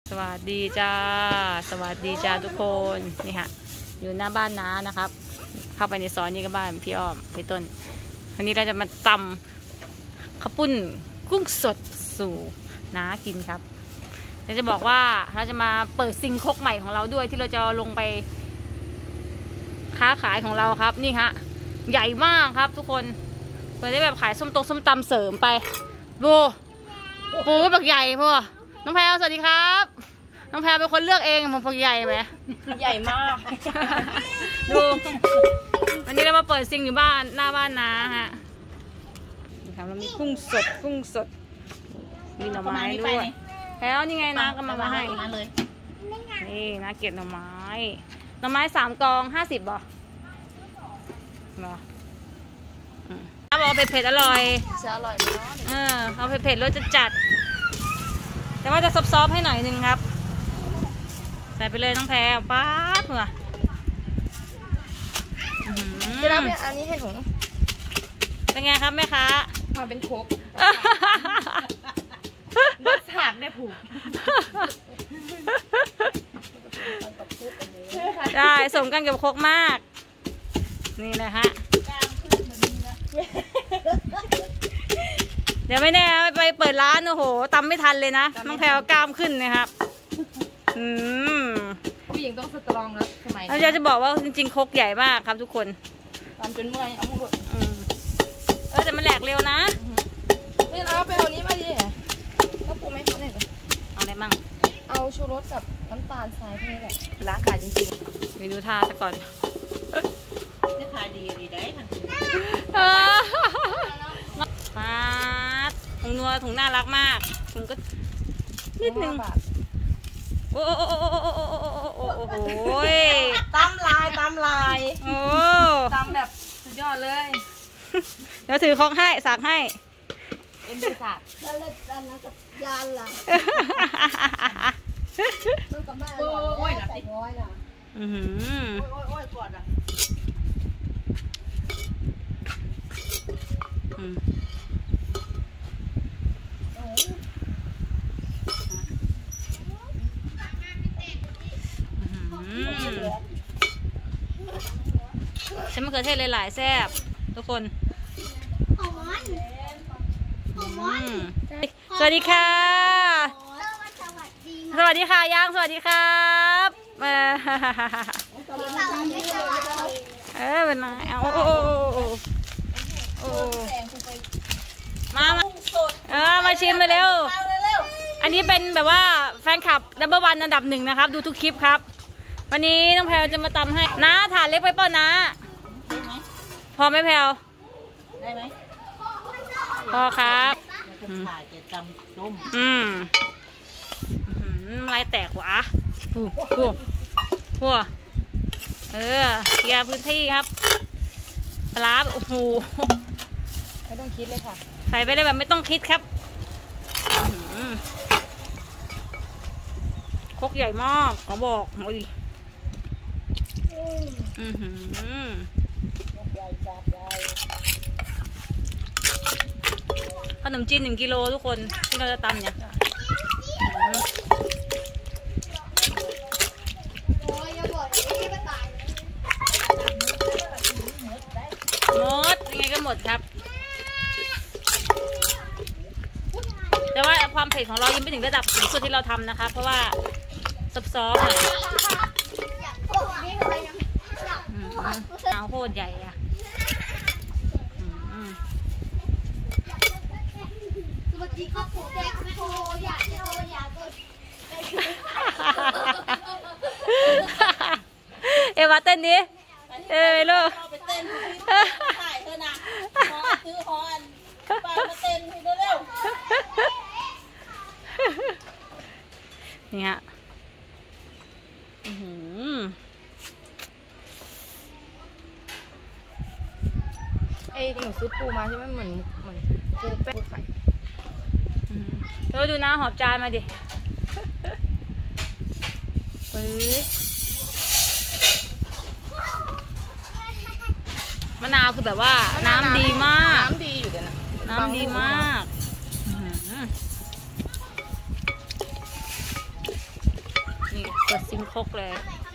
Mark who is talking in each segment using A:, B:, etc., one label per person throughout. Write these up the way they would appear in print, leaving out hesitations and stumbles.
A: สวัสดีจ้าสวัสดีจ้าทุกคนนี่ค่ะอยู่หน้าบ้านน้านะครับเข้าไปในซอยนี้ก็บ้านพี่อ้อมพี่ต้นวันนี้เราจะมาตำข้าวปุ้นกุ้งสดสู่น้ากินครับเราจะบอกว่าเราจะมาเปิดซิงคกใหม่ของเราด้วยที่เราจะลงไปค้าขายของเราครับนี่ฮะใหญ่มากครับทุกคนเปิดได้แบบขายส้มตำเสริมไปดูปูแบบใหญ่พ่อน้องแพรสวัสดีครับน้องแพรเป็นคนเลือกเองมันพอใหญ่ไหม
B: ใหญ่มาก
A: ดูวันนี้เรามาเปิดซิงอยู่บ้านหน้าบ้านน้าฮะนี่ครับเรามีกุ้งสดมีหน่อไม้ด้วยแล้วนี่ไงน้าก็มาให้นี่น้าเก็บหน่อไม้3 กอง50บ่เหรอน้าบอกเผ็ดอร่อย
B: จะอร่อยเนาะ
A: เอาเผ็ดรสจัดแต่ว่าจะซอฟให้หน่อยนึงครับใส่ไปเลยน้องแพรป๊าดเหรอ
B: จะรับอันนี้ให้หนู
A: เป็นไงครับแม่ค้า
B: มาเป็นครกรสฉากได้ผูก
A: ได้สมกันกับครกมากนี่นะฮะเดี๋ยวไม่แน่ไปเปิดร้านโอ้โหตำไม่ทันเลยนะน้องแพรกล้ามขึ้นนะครับ
B: ผู้หญิงต้องสตรองแล้วสมัย
A: นี้เราจะบอกว่าจริงๆครกใหญ่มากครับทุกคน
B: ตำจนเมื่อยเอาหมด
A: แต่มันแหลกเร็วนะ
B: นี่เอาไปเอานี้มาดิก็ปูไม่เขาเนี่ย
A: เอาอะไรมั่ง
B: เอาชูรสกับน้ำตาลทรายเท่านั้นแหละร้านขายจริง
A: ๆไปดูท่าซะก่อน
B: นี่ขายดีได้ค่ะ
A: ปาดถุงนัวถุงน่ารักมากถุงก็นิดนึงโอ้
B: ตำลาย
A: โอ้
B: ตำแบบสุดยอดเลย
A: เดี๋ยวถือของให้สักให้
B: เป็นดูสักแล้วเล่นกันนะกับยานล่ะมันกับแม่โอ้ยใส่น้อยน่ะโอ้ยกอดอ่ะ
A: ใช้มะเขือเทศหลายๆแซ่บทุกคนสวัสดีค่ะสวัสดีค่ะย่างสวัสดีครับเป็นไงมาชิมมาเร็วอันนี้เป็นแบบว่าแฟนคลับNo.1อันดับ1นะครับดูทุกคลิปครับวันนี้น้องแพลวจะมาตำให้น้าถาดเล็กไปป่ะนะพอไหมแพลว
B: ได้ไหม
A: พอครับลายแตกหวะพัวเคลียร์พื้นที่ครับปลาโอ้โห
B: ไม่ต้องคิดเลยค่ะ
A: ใส่ไปเลยแบบไม่ต้องคิดครับครกใหญ่มากขอบอกโอ้ยขนมจีน1 กิโลทุกคนที่เราจะตำเนี่ยหมดยังไงก็หมดครับแต่ว่าความเผ็ดของเรายังไม่ถึงระดับสูงสุดที่เราทำนะคะเพราะว่าซอฟๆเอาโคตรใหญ่อะเอวาเต้นดิลูก
B: ถ่ายเธอนะซื้อฮอนไปมาเต้นให้เร็ว
A: นี่ฮะ
B: หนูซื้อปูมาใช่ไหมเหมือนปูแป้งไข่
A: ดูนะหอบจานมาดิมะนาวคือแบบว่าน้ำดีมาก
B: น้ำดีอยู่เดี๋ยวนะ
A: น้ำดีมาก หปิดซิมครกเลย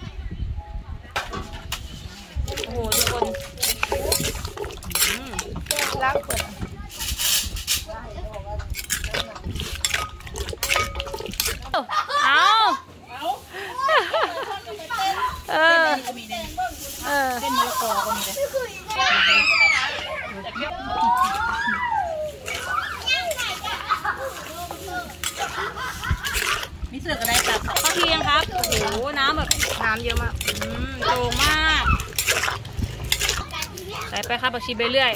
A: โอ้โหทุกคน
B: ล้างเปิด
A: เอา
B: เส้นมะละกอก็มีเลยมีเสือกอะไรตัด
A: ข้าวเที่ยงครับโอ้โหน้ำแบบน้ำเยอะมากโด่งมากใส่ไปครับผักชีไปเรื่อย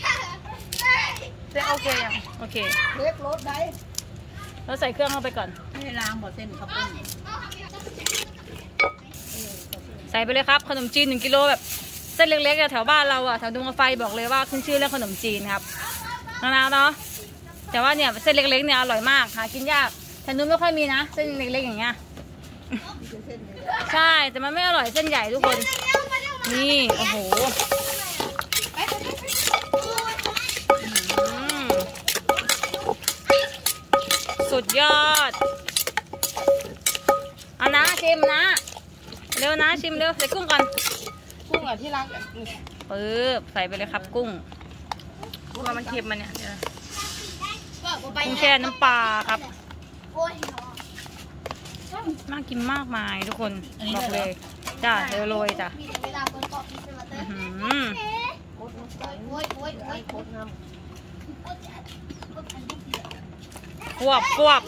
B: โอเคยัง
A: โอเค
B: เล็กรถได้
A: แล้วใส่เครื่องเข้าไปก่อน
B: ให้ล้างบ่เส้นข้าวปุ้น
A: ใส่ไปเลยครับขนมจีน1 กิโลแบบเส้นเล็กๆแถวบ้านเราอะแถวดงกาไฟบอกเลยว่าขึ้นชื่อเรื่องขนมจีนครับนานๆเนาะแต่ว่าเนี่ยเส้นเล็กๆเนี่ยอร่อยมากหากินยากแถวนู้นไม่ค่อยมีนะเส้นเล็กๆอย่างเงี้ยใช่แต่มันไม่อร่อยเส้นใหญ่ทุกคนนี่โอ้โหสุดยอดเอานะชิมนะเร็วนะชิมเร็วใส่กุ้งก่อน
B: กุ้งอ่ะที่ล้างกัน
A: ปึ๊บใส่ไปเลยครับกุ้ง
B: ว่ามันเค็มมันเนี่ย
A: กุ้งแช่น้ำปลาครับน่ากินมากมายทุกคนบอกเลยจ้าโรยจ้ะควบ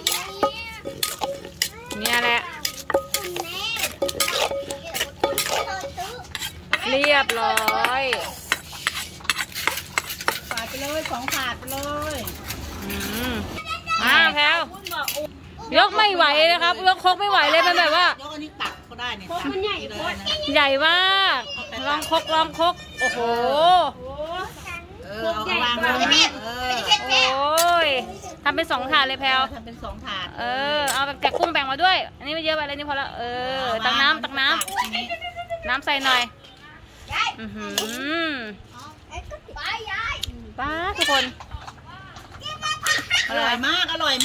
A: เนี่ยแหละเรียบร้อย
B: ฝาดไปเลย2 ถาดไปเลย
A: แพลวยกไม่ไหวเลยครับยกครกไม่ไหวเลยมันแบบว่าย
B: กอันนี้ตักก็ได้เนี่ย
A: มันใหญ่ใหญ่มากลองครกโอ้โห
B: วางเลย
A: โอ้ยทำเป็น2 ถาดเลยแพลว
B: ทำเป็น2 ถาด
A: เอาแต่กุ้งแบ่งมาด้วยอันนี้ไม่เยอะไปเลยนี่พอละตักน้ำใส่หน่อยป้าทุกคน
B: อร่อยมาก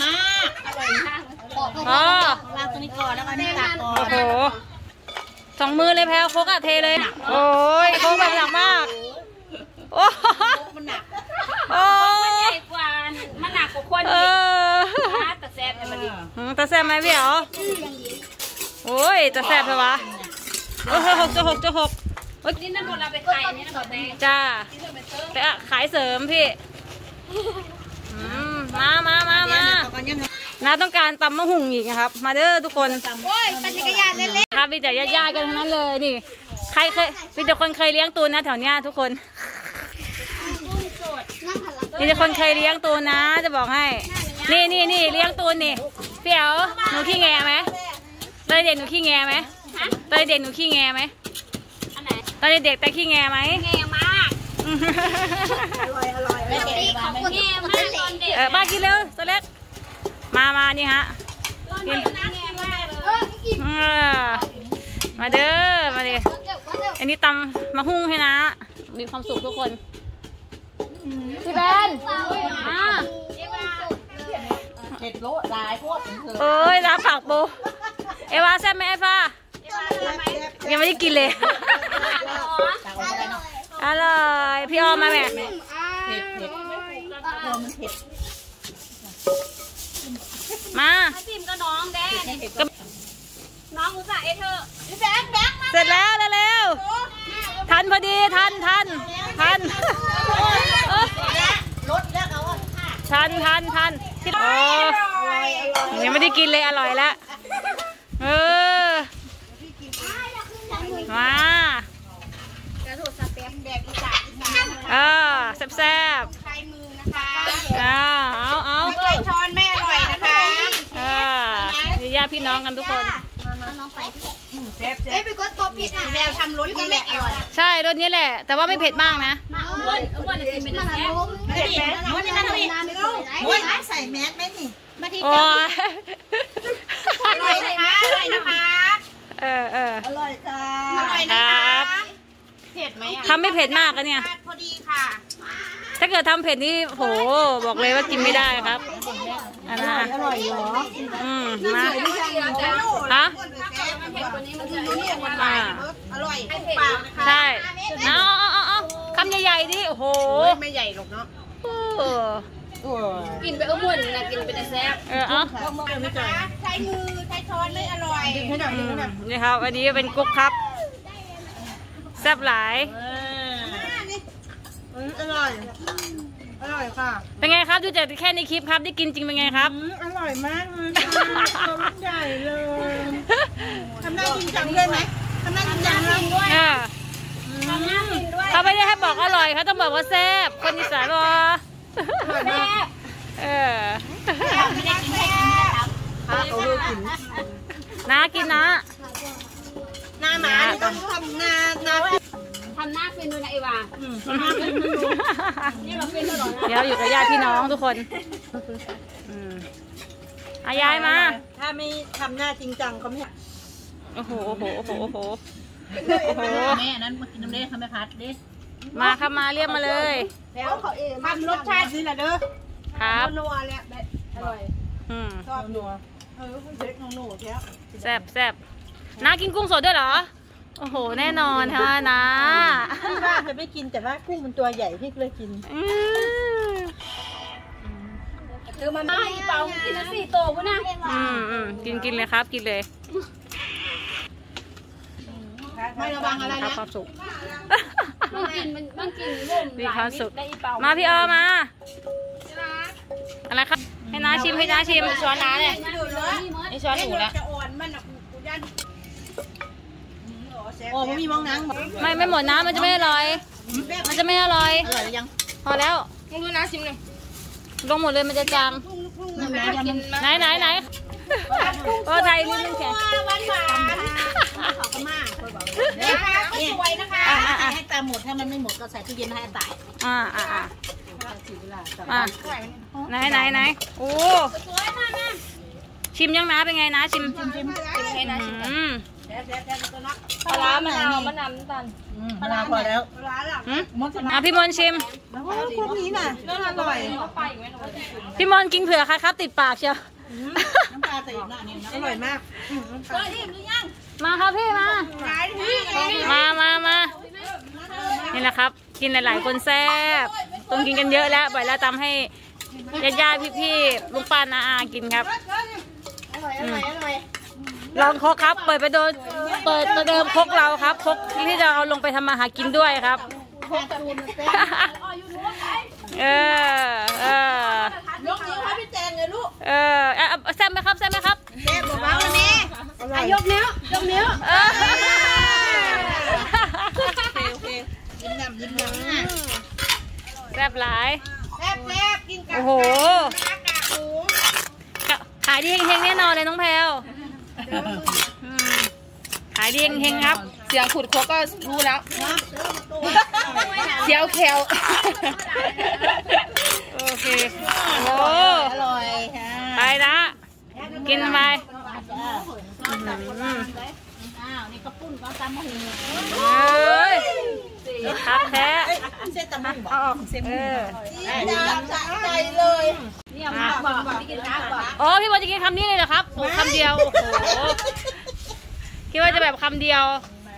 A: อ๋อ
B: ล้างตัวนี้ก่อนแล้วก็นี่ตักก่อน
A: โอ้โห2 มือเลยแพลวโคกเทเลยโอ้ยโคกแบบหนักมากโอ้
B: มันหนัก
A: มัน
C: ใหญ่กว่ามันหนักกว่าคนอีกตะแซ่บแต่มันดี
A: ตะแซ่บไหมพี่อ๋อโอ้ยตะแซ่บเลยวะจะหก
C: นี่นั่นหมดเราไปขายนี่นะหมดเลย
A: จ้าไปขายเสริมพี่มาน้าต้องการตำมะหุ่งอีกนะครับมาเด้อทุกคน
C: ปั่นจักรยานเล่น
A: ๆครับมีแต่ญาติๆกันทั้งนั้นเลยนี่ใครเคยมีแต่คนเคยเลี้ยงตูนนะแถวเนี้ยทุกคนมีแต่คนเคยเลี้ยงตูนนะจะบอกให้นี่เลี้ยงตูนนี่เปี๋ยวหนูขี้แงไหมตอนเด็กหนูขี้แงไหมตอนเด็กหนูขี้แงไหมตอนเด็กแต่ขี้แงไหม
C: แง่มาก
B: อร่อย
C: แง่มากตอนเด็ก
A: บ้ากินเร็วตัวเล็กมานี่ฮะกินมาเด้อมาดิอันนี้ตำมาหุ้งให้นะมีความสุขทุกคนพี่แบน
B: เผ็ดโลดลายพวก
A: เอ้ยรับผักปูเอวาแซ่บไหมไอ้ฟ้ายังไม่ได้กินเลยอร่อยพี่ออมมาแม่มา
C: พิมก็น้องแดงน้องอุตส่าห์เธอ
A: แบงมาเสร็จแล้วเร็วทันพอดีทัน
B: รถแล้วเอา
A: ทันยังไม่ได้กินเลยอร่อยแล้วมาแซ่บ
C: ใช้มือนะคะ
A: เอา
C: ช้อนแม่อร่อยนะคะ
A: ญาติพี่น้องกันทุกคน
C: ไปกดตัวผิดแม่ทำรสนี้แหละอร่อย
A: ใช่รสนี้แหละแต่ว่าไม่เผ็ดมากนะ
C: อ้วนจะกินเป็นแซ่บ
B: ม้วนใส่แมสไหมนี่
C: มาทีอร่อยนะคะอร่อยนะคะ
B: อร่อยจ้า
C: อร่อยนะคะเผ็ดไหม
A: ทำไม่เผ็ดมากกันเนี่ย
C: พอดีค่ะ
A: ถ้าเกิดทำเผ็ดนี่โหบอกเลยว่ากินไม่ได้ครับ
B: อร่อยเหรอ
A: มาฮะ
C: มันเผ็ดกว่านี้มันจะเรียกว่าอร่อยปาก
A: ใช่เอาคำใหญ่ๆดิโอ้โห
C: ไม่ใหญ่หรอกเนาะ
B: กินไปก็มุ่นนะกินไปแต่แซ่บ
A: เอา
C: ใช้มือใช้ช้อนไม่อร่อยดึงให้หน่อยดึงให้หน่อย
A: นี่ครับอันนี้เป็นกุ๊กครับแซ่บหลาย
C: อร่อยอร่อยค่ะ
A: เป็นไงครับดูจากแค่ในคลิปครับได้กินจริงเป็นไงครับ
C: อร่อยมากเลยตัวใหญ่เลยทำได้จริงจังด้วยไหมทำได้จริงจังด้วย
A: เขาไม่ได้ให้บอกอร่อยเขาต้องบอกว่าแซ่บคนอีสานวะแซ่บ
C: ไม่ได้กินแค่ข้าวเขาเลยกิน
A: น้ากินนะ
C: หน้าหมาต้องทำหน้า
B: ทำหน้าเป็นด้วยนะไอวานี่เราเป็นตลอด
A: เดี๋ยวอยู่กับญาติพี่น้องทุกคนยายมา
C: ถ้าไม่ทำหน้าจริงจังเขาไม่
A: โอ้โห
C: แม่นั้นมากินน้ำเลี้ยงทำไมพัดดิ
A: มาครับมาเรียกมาเลย
C: แล้วเขาเองทำรสชาตินี่แหละเด้อ
A: ครับ
C: นัวแหละอร่อยชอบนัวเซ็กของหนูแท้
A: แซ่บน้ากินกุ้งสดด้วยเหรอโอ้โหแน่นอนค่ะน้า
C: ที่บ้านจะไม่กินแต่ว่ากุ้งมันตัวใหญ่พี่เลยกิน
B: คือมันไม่เปล่ากินสี่โตวะนะ
A: กินเลยครับกินเลย
C: ไม่ระวังอะไร
A: ครับ
C: นะ
A: ความสุข
B: มันกินร่ม
A: มีความสุข
B: ได้เปล่า
A: มาพี่ออมาอะไรครับให้น้าชิมช้อนน้าเนี่ยไอช้อนหนูละ
C: จะอ่อนมันกูยันโอ้ไม่มีมองนัง
A: ไม่หมดน้ำมันจะไม่อร่อยมันจะไม่อร่อย
C: อร่อยยัง
A: พอแล้ว
B: มึงดูนะชิมหนึ่ง
A: ลงหมดเลยมันจะจางไหนโอ้ไทยลิ้นมันแข็ง
C: หวานขอบคุณมากนะคะก็สวยนะคะให้ตามหมดถ้ามันไม่หมดก็ใส่ตู้เย็นให้ตาย
A: ไหนโอ้ชิมยังนะเป็นไงนะชิมให้นะชิมปลา
B: มะนาวน้ำตาล
C: ปลาพอแล้ว
A: พี่มนชิม
C: พวกนี้น่ะอร่อย
A: พี่มนกินเผื่อค่ะครับติดปากเชียว
C: น้ำปลาใส่อีกหน่อยนึงอร่อยมาก
A: มาครับพี่มานี่แหละครับกินหลายๆคนแซ่บต้องกินกันเยอะแล้วบ่อยแล้วทำให้ญาติพี่ลุงป้าน้าอากินครับลองคกครับเปิดประเดิมคกเราครับคกที่จะเอาลงไปทำมาหากินด้วยครับ
C: ยกนิ้วให้พี่แจงเลยลูก
A: แซ่บไหมครับ
C: แซ่บบอกว่าวันนี้ยกนิ้วโอเคยิ้มน้ำ
A: แซ่บหลาย
C: กินกับ
A: โอ้โหขายดีเฮงๆแน่นอนเลยน้องแพลวขายดีเฮงๆครับ
B: เสียงขุดโคก็รู้แล้วเสียวแคว
A: โอเคโอ้
C: อร่อย
A: ไปนะกินไป
C: นี่ก็ปุ้นก็ตำมะฮู
A: ครับแท้
C: เส้นตำมะฮู
A: ใจ
C: เลย
B: นี่มาบอกไม่กินน้ำบอก
A: อ๋อพี่บอลจะกินคำนี้เลยเหรอครับโอ้คำเดียวโอ้โหคิดว่าจะแบบคำเดียว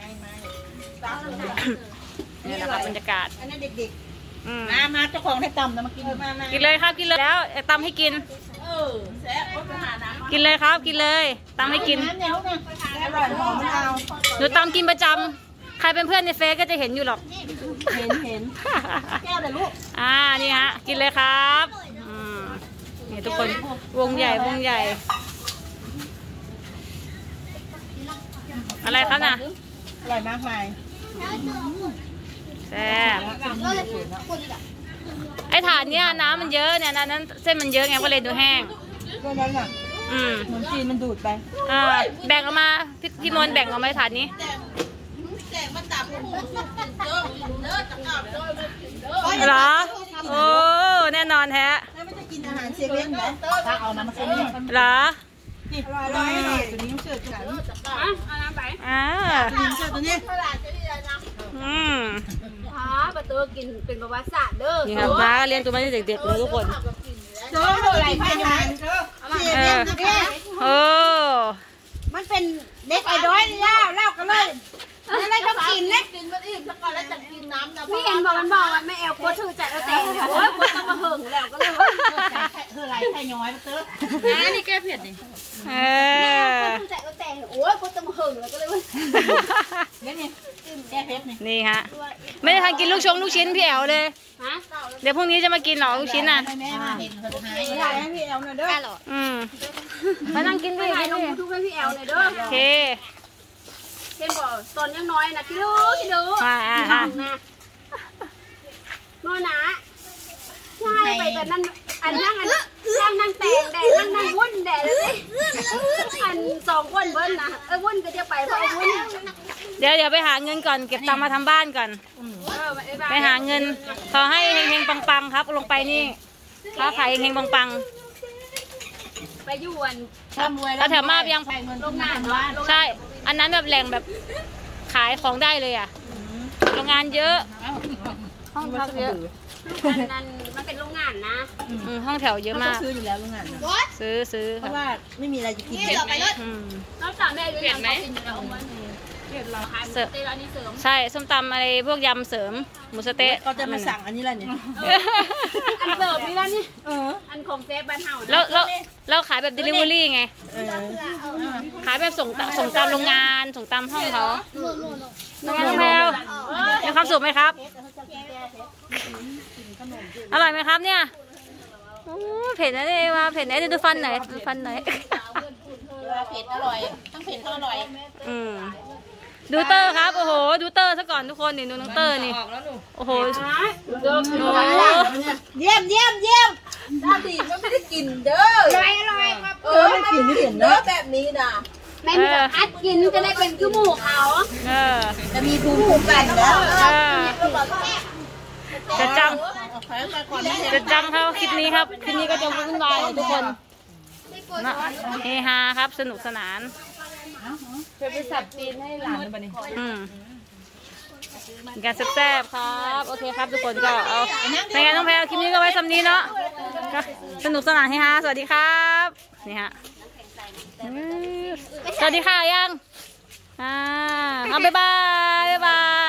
A: นี่แหละครับบรรยากาศ
C: อันนั้นเด็กๆมาเจ้าของให้ตำนะมากิน
A: กินเลยครับกินเลยแล้วตำให้กินกินเลยครับกินเลยตำให้กิน
C: อร่อยหอมมะนาว
A: หนูตำกินประจำใครเป็นเพื่อนในเฟซก็จะเห็นอยู่หรอก
C: เห็นแก้วเลยลูก
A: นี่ฮะกินเลยครับนี่ทุกคนวงใหญ่อะไรครับน่ะ
C: อร่อยมากมาย
A: แซ่บไอ้ถาดเนี้ยน้ำมันเยอะเนี่ยนั้นเส้นมันเยอะไงก็เลยดูแห้ง
C: ก็นั้นอ่ะเหมือนจีนมันดูดไป
A: แบ่งออกมาพี่มนแบ่งออกมาถาดนี้เหรอโอ้แน่นอนแท้
C: แล้วมันจะกินอาหารเซเว่นไหมถ้าเอาน้ำมาเซเว่น
A: เหรอ
C: อร่อยตัวนี้เชื่อกันตัวนี้
B: ประตูกินเป็นประวัติศาสตร์เด้อ
A: นี่ครับม้าเลี้ยงตัวมันเด็กๆเลยทุกคน
C: เจออะไรไปยังไงมันเป็นเป็นเด็กไอ้ด้อยนี่แล้วก็เลยอะไรต้องกินนะ
B: กินมันอิ่มซะก่อนแล้วจะกินน้ำนะ
C: พี่เห็นบอกมันบอกว่าแม่แอลกลัวถือจัดเอาแต่โอ้ยกลัวต้องมาหึงแล้วก็เลยว่าเธอไรไข่ย้อยมาเตอนี่แก้เผ็ดนี่
A: เอ
C: แม่
A: อ
C: ถือจัดเอาแต่โอ้ยกลัวต้องมาหึงแล้วก็เลยว่านี่แก้เผ็ดนี่
A: นี่ฮะไม่ได้ทานกินลูกชิ้นพี่แอวเลย
C: ฮะ
A: เดี๋ยวพรุ่งนี้จะมากินหรอลูกชิ้นน่ะ
B: แม่มาเห็นเธอหาย
C: ใหญ่ให้พี่แอลหน่อยเด้อ
A: มานั่งกินด้วย
C: ถ่าย
A: กิน
C: ลง
A: ด้วย
C: ยูทูบให้พี่แอลหน่อยเด้อ
A: โอเค
C: เห็นบอกตอนยังน้อยนะกิโลนะน้อยนะใช่ไปแบบนั้นอันนั่งนั่งแต่งแดดนั่งวุ่นแดดเลยอัน2 คนเบิ้ลนะวุ่นก็จะไปเพราะวุ่น
A: เดี๋ยวไปหาเงินก่อนเก็บตังค์มาทำบ้านก่อน ไปหาเงินขอให้เฮงๆปังๆครับลงไปนี่ค้าขายเฮงๆปัง
C: ไปอยู่วัน
A: ๆแล้วแถวมาบยัง
C: โรงงานบ้าน
A: ใช่อันนั้นแบบแหล่งแบบขายของได้เลยอ่ะโรงงานเยอะห้องพักเยอะ
C: นั้นมันเป็นโรงงานนะ
A: ห้องแถวเยอะมาก
B: ซื้ออยู่แล้วโรงงาน
A: ซื้อ
B: เพ
A: ครับ
B: ราะว่าไม่มีอะไรจะกิน
C: แล้วสามแม่ด้วยนะกินอยู่แล้ววันนี้เสริมเตอันนี้เสริม
A: ใช่ส้มตำอะไรพวกยำเสริมหมูสะเต๊ะ
B: ก็จะมาสั่งอันนี้แหละเนี่ย
C: อันเสริมนี่แล้วนี่อันของเซฟบ้านเฮา
A: เราขายแบบ delivery ไงขายแบบส่งตามโรงงานส่งตามห้องเขาน้องแพลวมีความสุขไหมครับอร่อยไหมครับเนี่ยเผ็ดนะเนี่ยว่าเผ็ดไหนดูฟันหน่อยดูฟันหน่อย
B: เผ็ดอร่อยทั้งเผ็ดทั้งอร่อย
A: ดูเตอร์ครับโอ้โหดูเตอร์ซะก่อนทุกคนนี่ดูน้องเตอร์นี่โอ้โห
B: เยี่ยมถ้าดีมันไม่ได้กินเด้อ
C: อร่อยครับ
B: ไม่กินไม่เห็นเด้อแบบนี้นะ
C: แม่มีอัดกินจะได้เป็นคือหมูเขา
B: จะมีภูมิคุ้มกันแล้ว
A: จะจำครับคลิปนี้ครับคลิปนี้ก็จะวุ่นวายทุกคนนะเฮฮาครับสนุกสนานไปสับจีนให้หลานไปนี่การแซ่บๆครับโอเคครับทุกคนก็เอาในงานน้องแพลคลิปนี้ก็ไว้สำนี้เนาะก็สนุกสนานเฮฮาสวัสดีครับนี่ฮะสวัสดีค่ะยังบ๊ายบาย